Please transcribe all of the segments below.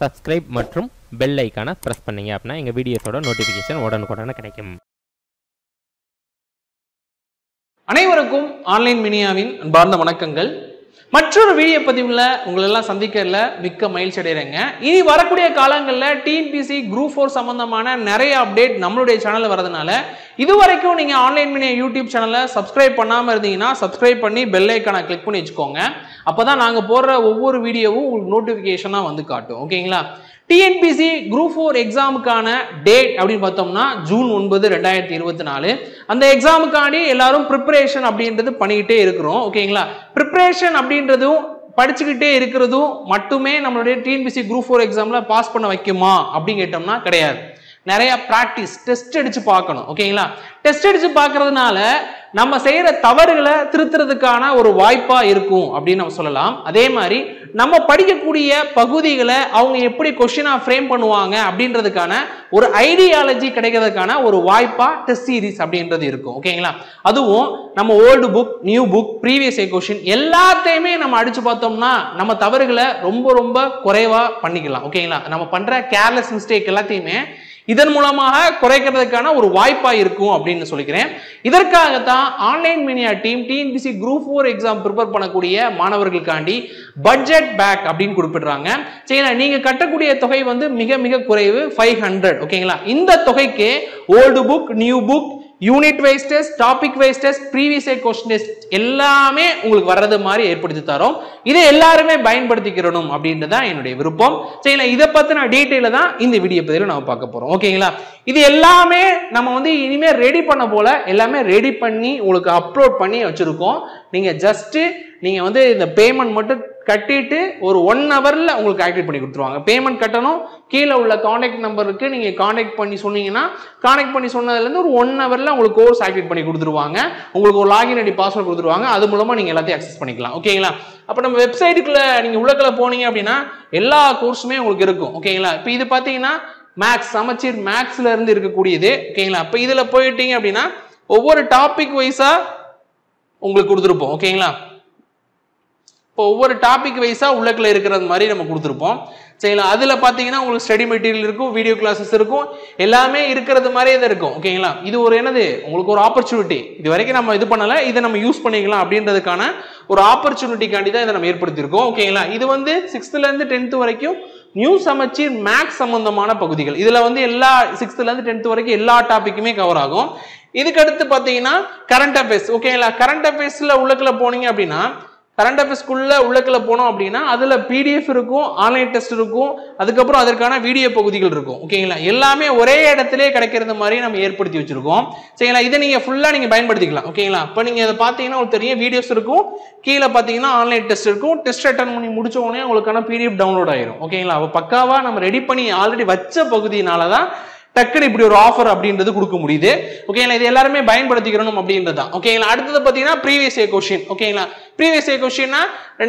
Subscribe மற்றும் bell ஐக்கானை press பண்ணீங்க அப்படின்னா எங்கள் வீடியோஸோட நோட்டிஃபிகேஷன் உடனுக்குடனே கிடைக்கும். அனைவருக்கும் ஆன்லைன் மினியாவின் அன்பார்ந்த வணக்கங்கள். மற்றொரு வீடியோ பதிவில் உங்களெல்லாம் சந்திக்கிறதுல மிக்க மகிழ்ச்சி அடைகிறேங்க. இனி வரக்கூடிய காலங்களில் டிஎன்பிஎஸ்சி குரூப் 4 சம்பந்தமான நிறைய அப்டேட் நம்மளுடைய சேனலில் வரதுனால இதுவரைக்கும் நீங்கள் ஆன்லைன் மினியா யூடியூப் சேனலை சப்ஸ்கிரைப் பண்ணாமல் இருந்தீங்கன்னா சப்ஸ்கிரைப் பண்ணி பெல் ஐக்கானை கிளிக் பண்ணி வச்சுக்கோங்க. அப்போ தான் நாங்கள் போடுற ஒவ்வொரு வீடியோவும் உங்களுக்கு நோட்டிஃபிகேஷனாக வந்து காட்டும். ஓகேங்களா? டிஎன்பிஎஸ்சி குரூப் 4 எக்ஸாமுக்கான டேட் அப்படின்னு பார்த்தோம்னா ஜூன் 9, 2024. அந்த எக்ஸாமுக்காண்டி எல்லாரும் ப்ரிப்பரேஷன் அப்படின்றது பண்ணிக்கிட்டே இருக்கிறோம். ஓகேங்களா? ப்ரிப்பரேஷன் அப்படின்றதும் படிச்சுக்கிட்டே இருக்கிறதும் மட்டுமே நம்மளுடைய டிஎன்பிஎஸ்சி குரூப் 4 எக்ஸாம்ல பாஸ் பண்ண வைக்குமா அப்படின்னு கேட்டோம்னா கிடையாது. நிறைய பிராக்டிஸ் டெஸ்ட் அடிச்சு பார்க்கணும். ஓகேங்களா? டெஸ்ட் அடிச்சு பார்க்கறதுனால நம்ம செய்யற தவறுகளை திருத்துறதுக்கான ஒரு வாய்ப்பா இருக்கும் அப்படின்னு நம்ம சொல்லலாம். அதே மாதிரி நம்ம படிக்கக்கூடிய பகுதிகளை அவங்க எப்படி கொஸ்டினா ஃப்ரேம் பண்ணுவாங்க அப்படின்றதுக்கான ஒரு ஐடியாலஜி கிடைக்கிறதுக்கான ஒரு வாய்ப்பா டெஸ்ட் சீரிஸ் அப்படின்றது இருக்கும். ஓகேங்களா? அதுவும் நம்ம old book, new book, previous year question எல்லாத்தையுமே நம்ம அடிச்சு பார்த்தோம்னா நம்ம தவறுகளை ரொம்ப ரொம்ப குறைவா பண்ணிக்கலாம். ஓகேங்களா? நம்ம பண்ற கேர்லெஸ் மிஸ்டேக் எல்லாத்தையுமே இதன் மூலமாக குறைக்கிறதுக்கான ஒரு வாய்ப்பா இருக்கும் அப்படின்னு சொல்லிக்கிறேன். இதற்காகத்தான் ஆன்லைன் மினியா team TNPSC group 4 exam prepare பண்ணக்கூடிய மாணவர்களுக்காண்டி பட்ஜெட் பேக் அப்படின்னு குறிப்பிடுறாங்க. சரிங்களா? நீங்க கட்டக்கூடிய தொகை வந்து மிக மிக குறைவு, 500. ஓகேங்களா? இந்த தொகைக்கு old book, new book, unit wise test, topic wise test, previous year question test எல்லாமே உங்களுக்கு வர்றது மாதிரி ஏற்படுத்தி தரோம். இதை எல்லாருமே பயன்படுத்திக்கிறணும் அப்படின்றது தான் என்னுடைய விருப்பம். சரிங்களா? இதை பத்தின டீட்டெயில தான் இந்த வீடியோ பதிவில் நம்ம பார்க்க போறோம். ஓகேங்களா? இது எல்லாமே நம்ம வந்து இனிமே ரெடி பண்ண போல எல்லாமே ரெடி பண்ணி உங்களுக்கு அப்லோட் பண்ணி வச்சிருக்கோம். நீங்க ஜஸ்ட் நீங்க வந்து இந்த பேமெண்ட் மட்டும் கட்டிட்டு ஒரு 1 ஹவர்ல உங்களுக்கு ஆக்டிவேட் பண்ணி கொடுத்துருவாங்க. பேமெண்ட் கட்டணும். கீழே உள்ள கான்டாக்ட் நம்பருக்கு நீங்க கான்டாக்ட் பண்ணி சொன்னீங்கன்னா கான்டாக்ட் பண்ணி சொன்னதுல இருந்து ஒரு 1 ஹவர்ல உங்களுக்கு கோர்ஸ் ஆக்டிவேட் பண்ணி கொடுத்துருவாங்க. உங்களுக்கு ஒரு லாகின் ஐடி பாஸ்வேர்ட் கொடுத்துருவாங்க. அது மூலமா நீங்க எல்லாத்தையும் அக்சஸ் பண்ணிக்கலாம். ஓகேங்களா? அப்ப நம்ம வெப்சைட்டுக்குள்ள நீங்க உள்ளக்குள்ள போனீங்க அப்படின்னா எல்லா கோர்ஸுமே உங்களுக்கு இருக்கும். ஓகேங்களா? இப்ப இது பாத்தீங்கன்னா மேக்ஸ், சமச்சீர் மேக்ஸ்ல இருந்து இருக்கக்கூடியது. ஓகேங்களா? அப்ப இதுல போயிட்டீங்க அப்படின்னா ஒவ்வொரு டாபிக் வைஸா உங்களுக்கு கொடுத்துருப்போம். ஓகேங்களா? இப்போ ஒவ்வொரு டாபிக் வைஸா உள்ளக்குள்ள இருக்கிறது மாதிரி நம்ம கொடுத்துருப்போம். சரிங்களா? அதுல பாத்தீங்கன்னா உங்களுக்கு ஸ்டடி மெட்டீரியல் இருக்கும், வீடியோ கிளாஸஸ் இருக்கும், எல்லாமே இருக்கிறது மாதிரியே தான் இருக்கும். ஓகேங்களா? இது ஒரு என்னது உங்களுக்கு ஒரு ஆப்பர்ச்சுனிட்டி. இது வரைக்கும் நம்ம இது பண்ணல, இதை நம்ம யூஸ் பண்ணிக்கலாம் அப்படின்றதுக்கான ஒரு ஆப்பர்ச்சுனிட்டிக்காண்டி தான் இதை நம்ம ஏற்படுத்தியிருக்கோம். ஓகேங்களா? இது வந்து 6th இருந்து 10th வரைக்கும் நியூ சமச்சீர் மேக்ஸ் சம்பந்தமான பகுதிகள். இதுல வந்து எல்லா 6th இருந்து 10th வரைக்கும் எல்லா டாபிக்குமே கவர் ஆகும். இதுக்கு அடுத்து பாத்தீங்கன்னா கரண்ட் அஃபேர்ஸ். ஓகேங்களா? கரண்ட் அஃபேர்ஸ்ல உள்ளக்குள்ள போனீங்க அப்படின்னா கரண்ட் அஃபேர்ஸ்க்குள்ள உள்ளக்குள்ள போனோம் அப்படின்னா அதுல பிடிஎஃப் இருக்கும், ஆன்லைன் டெஸ்ட் இருக்கும், அதுக்கப்புறம் அதற்கான வீடியோ பகுதிகள் இருக்கும். ஓகேங்களா? எல்லாமே ஒரே இடத்திலே கிடைக்கிறது மாதிரி நம்ம ஏற்படுத்தி வச்சிருக்கோம். சரிங்களா? இதை நீங்க ஃபுல்லா நீங்க பயன்படுத்திக்கலாம். ஓகேங்களா? இப்போ நீங்க அதை பாத்தீங்கன்னா உங்களுக்கு தெரியும் வீடியோஸ் இருக்கும், கீழே பாத்தீங்கன்னா ஆன்லைன் டெஸ்ட் இருக்கும். டெஸ்ட் அட்டன் பண்ணி முடிச்ச உடனே உங்களுக்கான பிடிஎஃப் டவுன்லோட் ஆயிரும். ஓகேங்களா? அப்ப பக்காவா நம்ம ரெடி பண்ணி ஆல்ரெடி வச்ச பகுதியினாலதான் டக்குனு இப்படி ஒரு ஆஃபர் அப்படின்றது கொடுக்க முடியுது. ஓகேங்களா? இது எல்லாருமே பயன்படுத்திக்கிறணும் அப்படின்றது தான். ஓகேங்களா? அடுத்தது பாத்தீங்கன்னா ப்ரீவியஸ் இயர் கொஸ்டின். ஓகேங்களா? ப்ரீவியஸ் இயர் கொஸ்டின்னா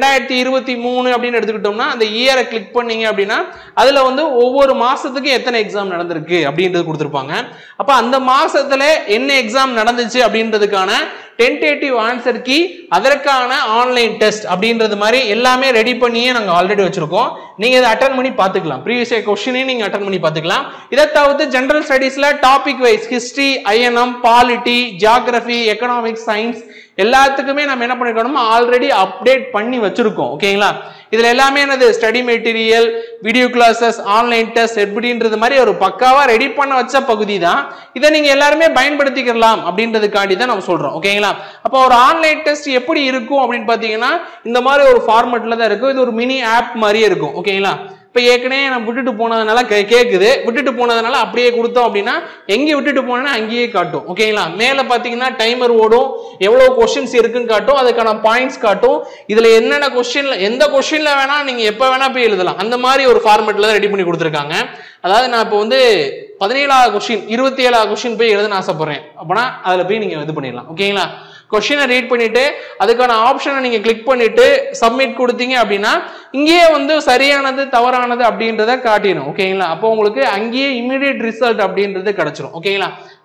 2023 அப்படின்னு எடுத்துக்கிட்டோம்னா அந்த இயரை கிளிக் பண்ணீங்க அப்படின்னா அதுல வந்து ஒவ்வொரு மாசத்துக்கு எத்தனை எக்ஸாம் நடந்திருக்கு அப்படின்றது கொடுத்துருப்பாங்க. அப்ப அந்த மாசத்துல என்ன எக்ஸாம் நடந்துச்சு அப்படின்றதுக்கான டென்டேட்டிவ் ஆன்சர் கீ, அதற்கான ஆன்லைன் டெஸ்ட் அப்படின்றது மாதிரி எல்லாமே ரெடி பண்ணியே நாங்க ஆல்ரெடி வச்சிருக்கோம். நீங்க இதை அட்டன் பண்ணி பாத்துக்கலாம். ப்ரீவியஸ் இயர் கொஸ்டினே நீங்க அட்டன் பண்ணி பாத்துக்கலாம். இதை தவிர்த்து ஜெனரல் ஸ்டடீஸ்ல topic wise history, INM, polity, geography, economics, science எல்லாத்துக்குமே நம்ம என்ன பண்ணிருக்கோம் ஆல்ரெடி அப்டேட் பண்ணி வச்சிருக்கோம். ஓகேங்களா? இதுல எல்லாமே என்னது study material, video classes, online test எப்படின்றது மாதிரி ஒரு பக்காவா ரெடி பண்ண வச்ச பகுதி தான். இதை நீங்க எல்லாருமே பயன்படுத்திக்கலாம் அப்படின்றதுக்காண்டி தான் நம்ம சொல்றோம். ஓகேங்களா? அப்போ ஒரு ஆன்லைன் டெஸ்ட் எப்படி இருக்கும் அப்படின்னு பாத்தீங்கன்னா இந்த மாதிரி ஒரு ஃபார்மட்ல தான் இருக்கும். இது ஒரு மினி ஆப் மாதிரியே இருக்கும். ஓகேங்களா? இப்ப ஏற்கனவே நம்ம விட்டுட்டு போனதுனால கேக்குது, விட்டுட்டு போனதுனால அப்படியே கொடுத்தோம் அப்படின்னா எங்க விட்டுட்டு போனா அங்கேயே காட்டும். ஓகேங்களா? மேல பாத்தீங்கன்னா டைமர் ஓடும், எவ்வளவு கொஸ்டின்ஸ் இருக்குன்னு காட்டும், அதுக்கான பாயிண்ட்ஸ் காட்டும். இதுல என்னென்ன கொஸ்டின்ல எந்த கொஸ்டின்ல வேணா நீங்க எப்ப வேணா போய் எழுதலாம். அந்த மாதிரி ஒரு ஃபார்மேட்ல தான் ரெடி பண்ணி கொடுத்துருக்காங்க. அதாவது நான் இப்போ வந்து 17வது கொஸ்டின் 27வது கொஸ்டின் போய் எழுதணும்னு ஆசைப்படுறேன் அப்படின்னா அதுல போய் நீங்க இது பண்ணிடலாம். ஓகேங்களா? கொஸ்டினை ரீட் பண்ணிட்டு அதுக்கான ஆப்ஷனை நீங்க கிளிக் பண்ணிட்டு சப்மிட் கொடுத்தீங்க அப்படின்னா இங்கேயே வந்து சரியானது தவறானது அப்படின்றத காட்டிடும். ஓகேங்களா? அப்போ உங்களுக்கு அங்கேயே இமிடியேட் ரிசல்ட் அப்படின்றது கிடைச்சிடும். ஓகேங்களா?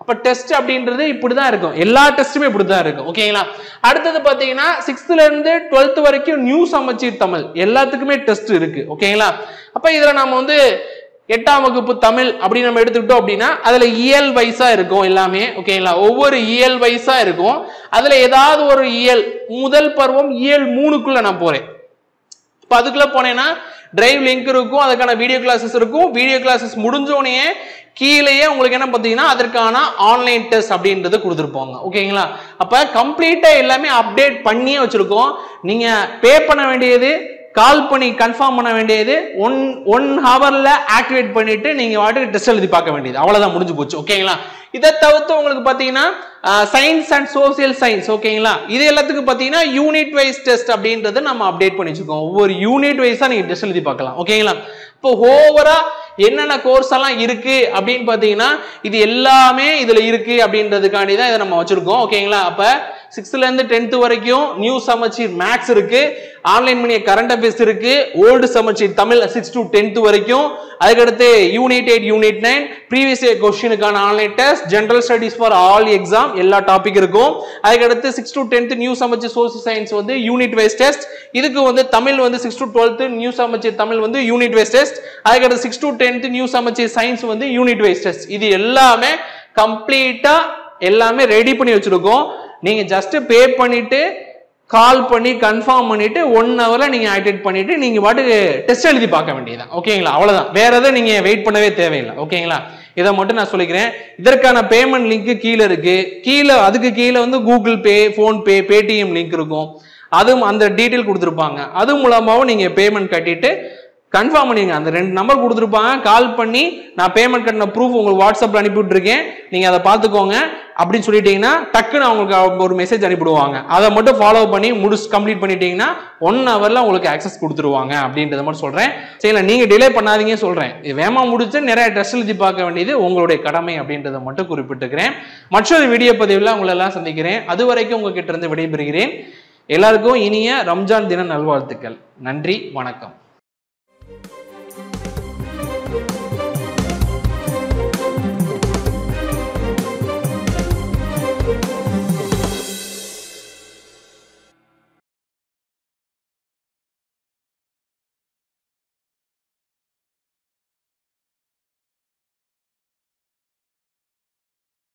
அப்ப டெஸ்ட் அப்படின்றது இப்படிதான் இருக்கும், எல்லா டெஸ்ட்டுமே இப்படிதான் இருக்கும். ஓகேங்களா? அடுத்தது பாத்தீங்கன்னா 6th இருந்து 12th வரைக்கும் நியூ சமச்சீர் தமிழ் எல்லாத்துக்குமே டெஸ்ட் இருக்கு. ஓகேங்களா? அப்ப இதுல நாம வந்து 8ஆம் வகுப்பு தமிழ் அப்படி நம்ம எடுத்துக்கிட்டோம் அப்படின்னா அதுல இயல் வைஸா இருக்கும் எல்லாமே. ஓகேங்களா? ஒவ்வொரு இயல் வைஸா இருக்கும். அதுல ஏதாவது ஒரு இயல், முதல் பருவம் இயல் 3க்குள்ள நான் போறேன். இப்ப அதுக்குள்ள போனேன்னா டிரைவ் லிங்க் இருக்கும், அதுக்கான வீடியோ கிளாஸஸ் இருக்கும். வீடியோ கிளாஸஸ் முடிஞ்சோடனே கீழேயே உங்களுக்கு என்ன பார்த்தீங்கன்னா அதற்கான ஆன்லைன் டெஸ்ட் அப்படின்றது கொடுத்துருப்பாங்க. ஓகேங்களா? அப்ப கம்ப்ளீட்டா எல்லாமே அப்டேட் பண்ணியே வச்சிருக்கோம். நீங்க பே பண்ண வேண்டியது, கால் பண்ணி கன்ஃபார்ம் பண்ண வேண்டியது, ஒன் ஹவர்ல ஆக்டிவேட் பண்ணிட்டு நீங்க வாட்டுக்கு டெஸ்ட் எழுதி பார்க்க வேண்டியது, அவ்வளவுதான், முடிஞ்சு போச்சு. ஓகேங்களா? இதை தவிர்த்து உங்களுக்கு பாத்தீங்கன்னா சயின்ஸ் அண்ட் சோசியல் சயின்ஸ். ஓகேங்களா? இது எல்லாத்துக்கும் பாத்தீங்கன்னா யூனிட் வைஸ் டெஸ்ட் அப்படின்றது நம்ம அப்டேட் பண்ணி வச்சிருக்கோம். ஒவ்வொரு யூனிட் வைஸா நீங்க டெஸ்ட் எழுதி பார்க்கலாம். ஓகேங்களா? இப்போ ஓவரா என்னென்ன கோர்ஸ் எல்லாம் இருக்கு அப்படின்னு பாத்தீங்கன்னா இது எல்லாமே இதுல இருக்கு அப்படின்றதுக்காண்டி தான் இதை நம்ம வச்சிருக்கோம். ஓகேங்களா? அப்ப 6th இருந்து 10th வரைக்கும் நியூ சமச்சீர் மேக்ஸ் இருக்கு, ஆன்லைன் மணி கரண்ட் அஃபேர்ஸ் இருக்கு, old Samacheer Tamil 6 to 10th வரைக்கும், அதுக்கடுத்து யூனிட் 8 யூனிட் 9 ப்ரீவியஸ் இயர் கொஸ்டினுக்கான online test, general studies for all exam எல்லா டாபிக் இருக்கும். அதுக்கடுத்து 6 to 10th new Samacheer social science வந்து யூனிட் வைஸ் டெஸ்ட். இதுக்கு வந்து தமிழ் வந்து 6 to 12th நியூ சமச்சீர் தமிழ் வந்து யூனிட் வைஸ் டெஸ்ட். அதுக்கடுத்து 6 to 10th new Samacheer science வந்து யூனிட் வைஸ் டெஸ்ட். இது எல்லாமே கம்ப்ளீட்டா எல்லாமே ரெடி பண்ணி வச்சிருக்கோம். நீங்க ஜஸ்ட் பே பண்ணிட்டு கால் பண்ணி கன்ஃபார்ம் பண்ணிட்டு 1 ஹவர்ல நீங்க ஆக்டிவேட் பண்ணிட்டு நீங்க பாட்டுக்கு டெஸ்ட் எழுதி பார்க்க வேண்டியதுதான். ஓகேங்களா? அவ்வளவுதான், வேற எதுவும் நீங்க வெயிட் பண்ணவே தேவையில்லை. ஓகேங்களா? இதை மட்டும் நான் சொல்லிக்கிறேன். இதற்கான பேமெண்ட் லிங்க் கீழே இருக்கு. அதுக்கு கீழே வந்து Google Pay, PhonePe, Paytm link இருக்கும். அதுவும் அந்த டீட்டெயில் கொடுத்துருப்பாங்க. அது மூலமாவும் நீங்க பேமெண்ட் கட்டிட்டு கன்ஃபார்ம் பண்ணிங்க. அந்த 2 நம்பர் கொடுத்துருப்பாங்க. கால் பண்ணி நான் பேமெண்ட் கட்டின ப்ரூஃப் உங்களுக்கு வாட்ஸ்அப்ல அனுப்பி விட்டுருக்கேன், நீங்க அதை பார்த்துக்கோங்க அப்படின்னு சொல்லிட்டீங்கன்னா டக்குன்னு அவங்களுக்கு ஒரு மெசேஜ் அனுப்பிடுவாங்க. அதை மட்டும் ஃபாலோ பண்ணி கம்ப்ளீட் பண்ணிட்டீங்கன்னா 1 ஹவர்ல உங்களுக்கு ஆக்சஸ் கொடுத்துருவாங்க அப்படின்றத மட்டும் சொல்றேன். சரிங்களா? நீங்க டிலே பண்ணாதீங்க சொல்றேன். வேமா முடிச்சு நிறைய டெஸ்ட் எழுதி பார்க்க வேண்டியது உங்களுடைய கடமை அப்படின்றத மட்டும் குறிப்பிட்டுக்கிறேன். மற்றொரு வீடியோ பதிவில் உங்களை எல்லாம் சந்திக்கிறேன். அது வரைக்கும் உங்ககிட்ட இருந்து விடைபெறுகிறேன். எல்லாருக்கும் இனிய ரம்ஜான் தின நல்வாழ்த்துக்கள். நன்றி, வணக்கம்.